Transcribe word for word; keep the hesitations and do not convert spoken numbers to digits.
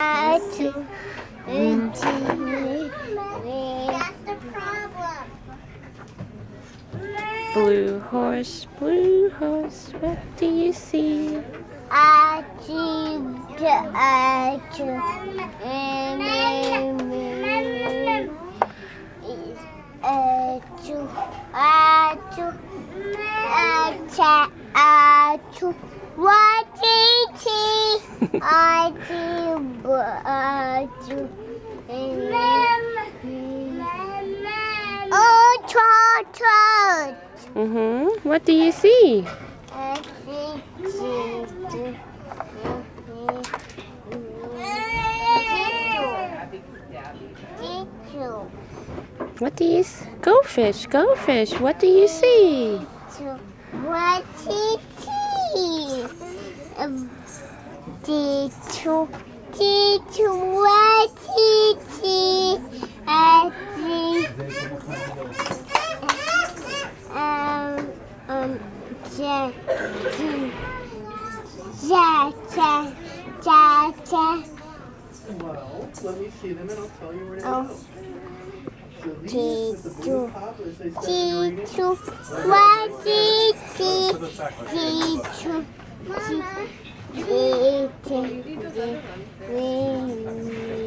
two, That's the problem. Blue horse, blue horse, what do you see? I see the I see what is it? I do. Oh, trot, trot. Mm-hmm. What do you see? I see What do you see? Go fish, go fish. What do you see? What is it? Teacher, teacher, what is it? I think, um, um, ja, ja, ja, ja, ja. Well, let me see them and I'll tell you where to Oh. go. So these with the blue top, as they said in the reading, Teacher, what is it? Teacher, teacher, teacher,